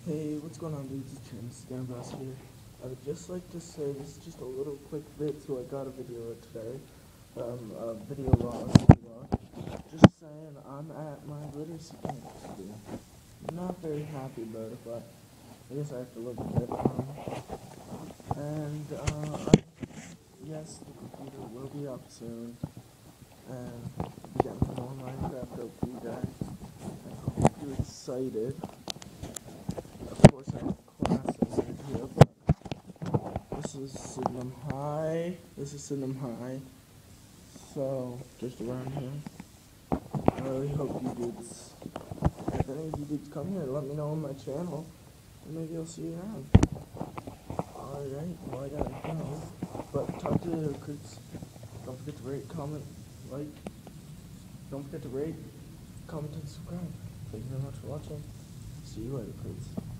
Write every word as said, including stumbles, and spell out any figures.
Hey, what's going on, dudes? It's James Stan Bass here. I would just like to say this is just a little quick bit, so I got a video today. Um, a video log. vlog. Just saying, I'm at my literacy camp today. Not very happy about it, but I guess I have to live with it. Um, and, uh, I, yes, the computer will be up soon, and I'll be getting more Minecraft out for you guys. I hope you're excited. Of course, I have classes in here, but this is Sydenham High. This is Sydenham High. So, just around here. I really hope you dudes, if any of you dudes come here, let me know on my channel, and maybe I'll see you around. Alright, well I gotta go. But talk to the recruits. Don't forget to rate, comment, like. Don't forget to rate, comment, and subscribe. Thank you very much for watching. See you later, recruits.